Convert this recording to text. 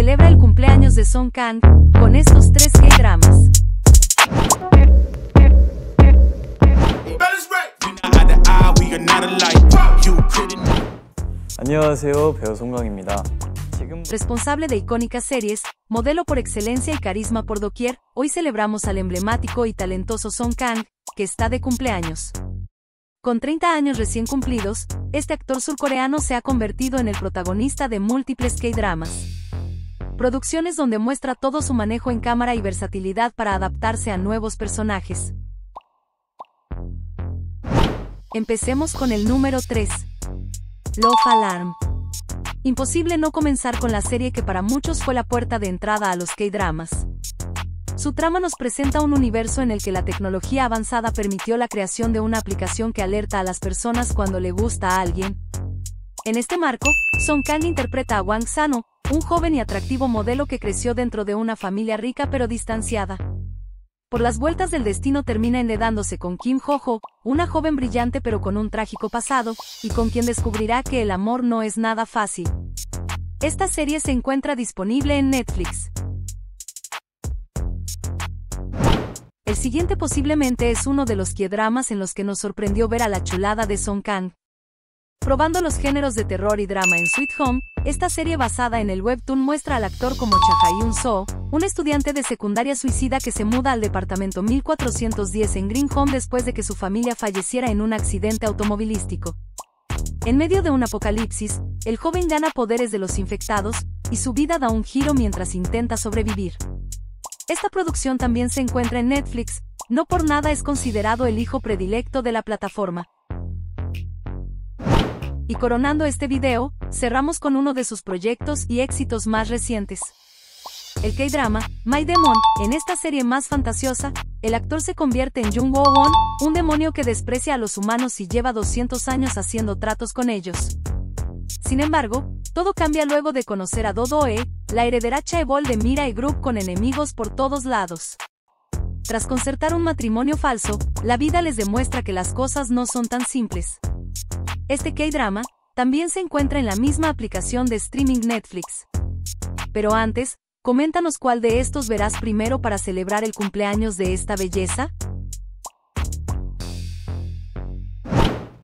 celebra el cumpleaños de Song Kang con estos 3 K-dramas. 안녕하세요, 배우 송강입니다. Responsable de icónicas series, modelo por excelencia y carisma por doquier, hoy celebramos al emblemático y talentoso Song Kang, que está de cumpleaños. Con 30 años recién cumplidos, este actor surcoreano se ha convertido en el protagonista de múltiples K-dramas. Producciones donde muestra todo su manejo en cámara y versatilidad para adaptarse a nuevos personajes. Empecemos con el número 3. Love Alarm. Imposible no comenzar con la serie que para muchos fue la puerta de entrada a los K-dramas. Su trama nos presenta un universo en el que la tecnología avanzada permitió la creación de una aplicación que alerta a las personas cuando le gusta a alguien. En este marco, Song Kang interpreta a Wang Sano, un joven y atractivo modelo que creció dentro de una familia rica pero distanciada. Por las vueltas del destino termina enredándose con Kim Ho-ho, una joven brillante pero con un trágico pasado, y con quien descubrirá que el amor no es nada fácil. Esta serie se encuentra disponible en Netflix. El siguiente posiblemente es uno de los K-dramas en los que nos sorprendió ver a la chulada de Song Kang. Probando los géneros de terror y drama en Sweet Home, esta serie basada en el webtoon muestra al actor como Cha Hyun Soo, un estudiante de secundaria suicida que se muda al departamento 1410 en Green Home después de que su familia falleciera en un accidente automovilístico. En medio de un apocalipsis, el joven gana poderes de los infectados, y su vida da un giro mientras intenta sobrevivir. Esta producción también se encuentra en Netflix, no por nada es considerado el hijo predilecto de la plataforma. Y coronando este video, cerramos con uno de sus proyectos y éxitos más recientes. El K-drama, My Demon. En esta serie más fantasiosa, el actor se convierte en Jung Woo-won, un demonio que desprecia a los humanos y lleva 200 años haciendo tratos con ellos. Sin embargo, todo cambia luego de conocer a Do-do-e, la heredera chaebol de Mirai Group con enemigos por todos lados. Tras concertar un matrimonio falso, la vida les demuestra que las cosas no son tan simples. Este K-drama también se encuentra en la misma aplicación de streaming Netflix. Pero antes, coméntanos cuál de estos verás primero para celebrar el cumpleaños de esta belleza.